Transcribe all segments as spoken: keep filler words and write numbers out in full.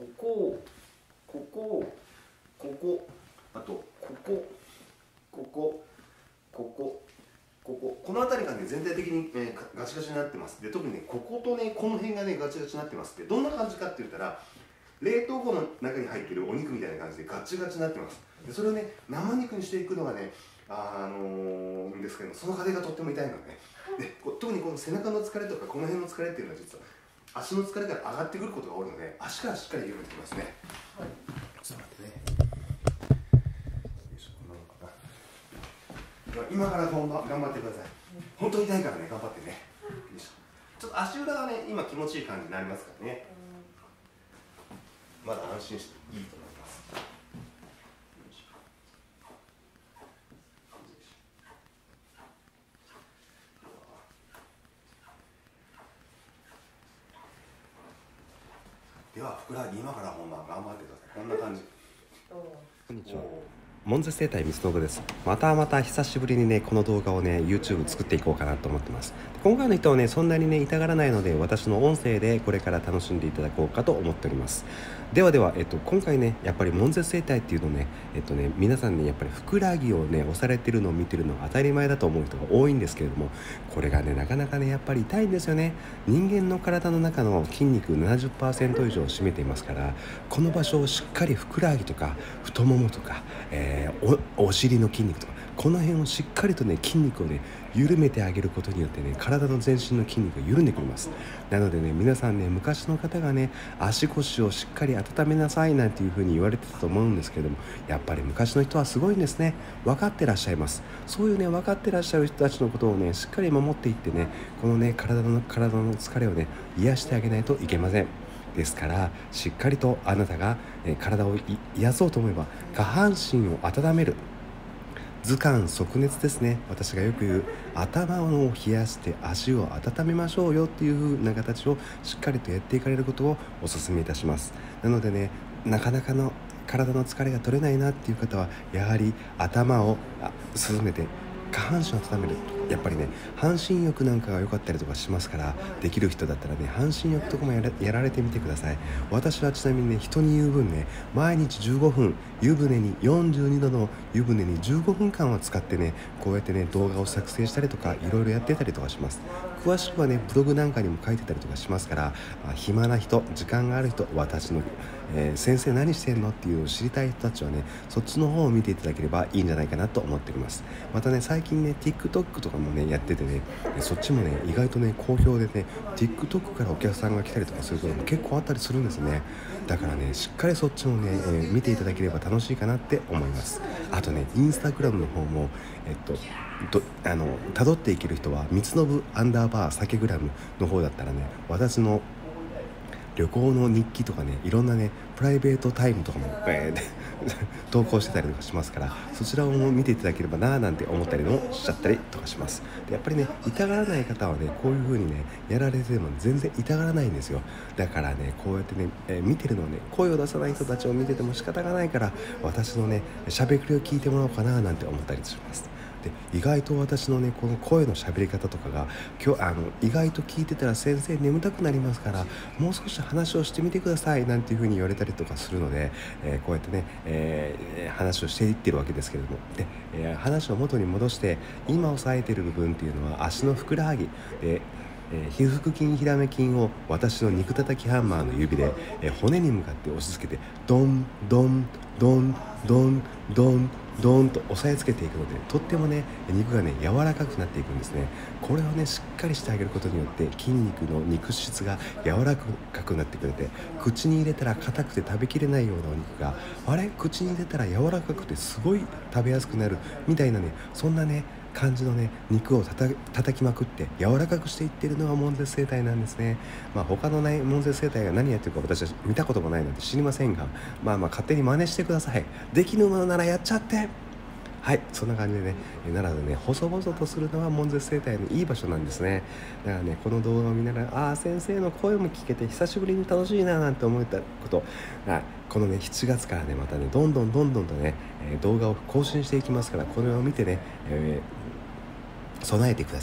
ここここここあとこここここここここの辺りがね全体的に、えー、ガチガチになってます。で特にねこことねこの辺がねガチガチになってます。でどんな感じかって言ったら冷凍庫の中に入ってるお肉みたいな感じでガチガチになってます。でそれをね生肉にしていくのがねあのー、ですけどその過程がとっても痛いので、ね、で特にこの背中の疲れとかこの辺の疲れっていうのは実は足の疲れから上がってくることが多いので足からしっかり緩めてきますね。はい、ちょっと待ってね。よいしょ、こんなのかな。今から頑張ってください。本当に痛いからね頑張ってね。よいしょ。ちょっと足裏がね今気持ちいい感じになりますからね。まだ安心していいと思います。ではふくらはぎ今から本番頑張ってください。こんな感じ。 こんにちは。門絶生態三つ信です。またまた久しぶりにねこの動画をね YouTube 作っていこうかなと思ってます。今回の人はねそんなにね痛がらないので私の音声でこれから楽しんでいただこうかと思っております。ではでは、えっと、今回ねやっぱり門絶生態っていうのねえっとね皆さんねやっぱりふくらはぎをね押されてるのを見てるのが当たり前だと思う人が多いんですけれども、これがねなかなかねやっぱり痛いんですよね。人間の体の中の筋肉 ななじゅっパーセント 以上を占めていますから、この場所をしっかりふくらはぎとか太ももとか、えー、お, お尻の筋肉とかこの辺をしっかりとね筋肉をね緩めてあげることによってね体の全身の筋肉が緩んでくれます。なのでね皆さんね昔の方がね足腰をしっかり温めなさいなんていう風に言われてたと思うんですけども、やっぱり昔の人はすごいんですね。分かってらっしゃいます。そういうね分かってらっしゃる人たちのことをねしっかり守っていってねこのね体の体の疲れをね癒してあげないといけません。ですからしっかりとあなたが、えー、体を癒そうと思えば下半身を温める頭寒足熱ですね。私がよく言う頭を冷やして足を温めましょうよっていう風な形をしっかりとやっていかれることをお勧めいたします。なのでねなかなかの体の疲れが取れないなっていう方はやはり頭を沈めて下半身を温める。やっぱりね半身浴なんかが良かったりとかしますから、できる人だったらね半身浴とかもや ら, やられてみてください。私はちなみにね人に言う分ね毎日じゅうごふん湯船によんじゅうにどの湯船にじゅうごふんかんを使ってねこうやってね動画を作成したりとかいろいろやってたりとかします。詳しくはねブログなんかにも書いてたりとかしますから、まあ、暇な人時間がある人私の、えー、先生何してんのっていうのを知りたい人たちはねそっちの方を見ていただければいいんじゃないかなと思っております。またね最近ね TikTok とかもねやっててねそっちもね意外とね好評でね TikTok からお客さんが来たりとかすることも結構あったりするんですね。だからねしっかりそっちもね、えー、見ていただければ楽しいかなって思います。あとねインスタグラムの方もえっとどあの辿っていける人は三つ信アンダーバー酒グラムの方だったらね私の旅行の日記とかねいろんなねプライベートタイムとかも、えー、投稿してたりとかしますから、そちらを見ていただければなーなんて思ったりもしちゃったりとかします。でやっぱりね痛がらない方はねこういう風にねやられても全然痛がらないんですよ。だからねこうやってね、えー、見てるのをね声を出さない人たちを見てても仕方がないから私のね喋りを聞いてもらおうかななんて思ったりします。で意外と私のねこの声の喋り方とかが今日あの意外と聞いてたら先生眠たくなりますからもう少し話をしてみてくださいなんていう風に言われたりとかするので、えー、こうやってね、えー、話をしていってるわけですけれども、で、えー、話を元に戻して今押さえている部分っていうのは足のふくらはぎで、えー、皮腹筋ひらめ筋を私の肉叩きハンマーの指で、えー、骨に向かって押し付けてドンドンドンドンドンドーンと押さえつけていくのでとってもね肉がね柔らかくなっていくんですね。これをねしっかりしてあげることによって筋肉の肉質が柔らかくなってくれて、口に入れたら硬くて食べきれないようなお肉があれ口に入れたら柔らかくてすごい食べやすくなるみたいなねそんなね感じのね肉をたた叩きまくって柔らかくしていっているのが門絶生態なんですね。まあ他のね門絶生態が何やってるか私は見たこともないので知りませんが、まあまあ勝手に真似してください。できぬものならやっちゃって。はい、そんな感じでね奈良でね細々とするのは門絶生態のいい場所なんですね。だからねこの動画を見ながらああ先生の声も聞けて久しぶりに楽しいななんて思ったことがこのねしちがつからねまたねどんどんどんどんとね、えー、動画を更新していきますからこれを見てね、えー、備えてください。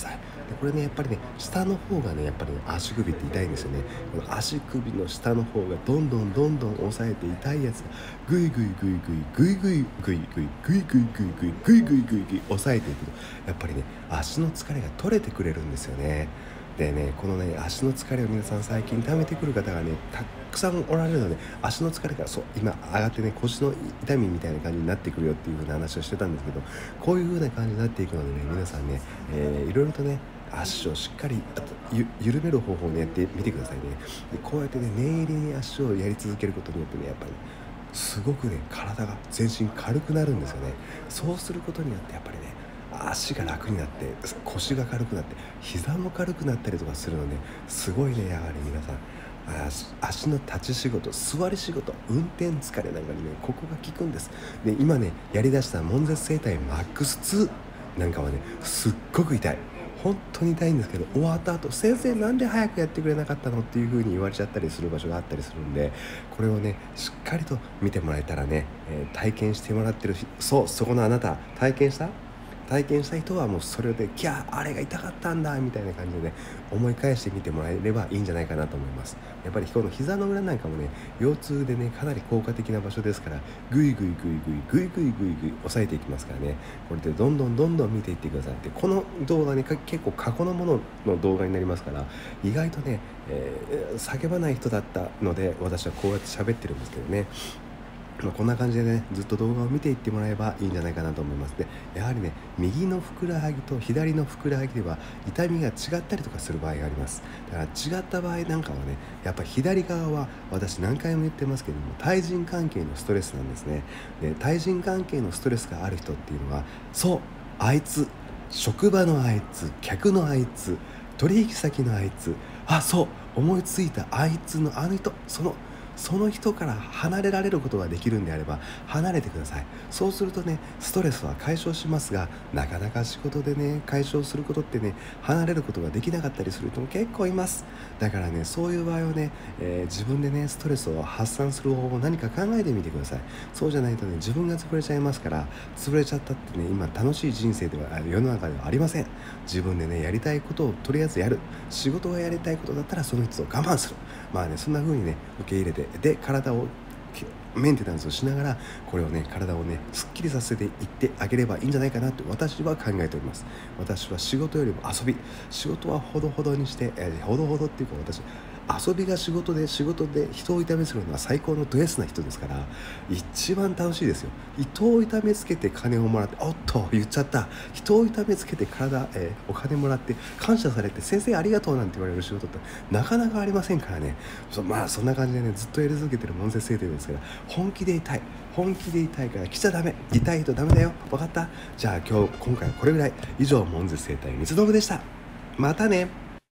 これねやっぱりね下の方がねやっぱりね足首って痛いんですよね。この足首の下の方がどんどんどんどん押さえて痛いやつがグイグイグイグイグイグイグイグイグイグイグイグイグイグイグイグイグイ押さえていくとやっぱりね足の疲れが取れてくれるんですよね。でねこのね足の疲れを皆さん最近溜めてくる方がねたくさんおられるので、足の疲れがそう今上がってね腰の痛みみたいな感じになってくるよっていう風な話をしてたんですけど、こういう風な感じになっていくのでね皆さんね、えー、いろいろとね足をしっかりあとゆ緩める方法をねやってみてくださいね。でこうやってね念入りに足をやり続けることによってねやっぱり、ね、すごくね体が全身軽くなるんですよね。そうすることによってやっぱりね足が楽になって腰が軽くなって膝も軽くなったりとかするので、すごいねやはり皆さん足の立ち仕事、座り仕事、運転疲れなんかにねここが効くんです。で今ねやりだした悶絶整体マックスツーなんかはねすっごく痛い、本当に痛いんですけど、終わった後先生なんで早くやってくれなかったのっていう風に言われちゃったりする場所があったりするんで、これをねしっかりと見てもらえたらね、えー、体験してもらってる、そうそこのあなた体験した体験した人はもうそれでキャーあれが痛かったんだみたいな感じでね思い返してみてもらえればいいんじゃないかなと思います。やっぱりこの膝の裏なんかもね腰痛でねかなり効果的な場所ですから、グイグイグイグイグイグイグイグイ押さえていきますからね、これでどんどんどんどん見ていってください。でこの動画ね結構過去のものの動画になりますから、意外とね、えー、叫ばない人だったので私はこうやって喋ってるんですけどね、まあ、こんな感じでねずっと動画を見ていってもらえばいいんじゃないかなと思います。でやはりね右のふくらはぎと左のふくらはぎでは痛みが違ったりとかする場合があります。だから違った場合なんかはねやっぱり左側は私何回も言ってますけども対人関係のストレスなんですね。で対人関係のストレスがある人っていうのは、そうあいつ職場のあいつ客のあいつ取引先のあいつ、あそう思いついたあいつのあの人、そのその人から離れられることができるんであれば離れてください。そうするとねストレスは解消しますが、なかなか仕事でね解消することってね離れることができなかったりする人も結構います。だからねそういう場合はね、えー、自分でねストレスを発散する方法を何か考えてみてください。そうじゃないとね自分が潰れちゃいますから、潰れちゃったってね今楽しい人生では世の中ではありません。自分でねやりたいことをとりあえずやる、仕事がやりたいことだったらその人を我慢する、まあねそんな風にね受け入れて、で体をメンテナンスをしながらこれをね体をねすっきりさせていってあげればいいんじゃないかなと私は考えております。私は仕事よりも遊び、仕事はほどほどにして、えー、ほどほどっていうか私遊びが仕事で仕事で人を痛めつけるのは最高のド S な人ですから、一番楽しいですよ。人を痛めつけて金をもらって、おっと言っちゃった、人を痛めつけて体、えー、お金もらって感謝されて先生ありがとうなんて言われる仕事ってなかなかありませんからね。そまあそんな感じでねずっとやり続けてる悶絶整体ですから、本気で痛い本気で痛いから来ちゃダメ、痛いとダメだよ、分かった？じゃあ今日今回はこれぐらい。以上悶絶整体三つ信でした。またね。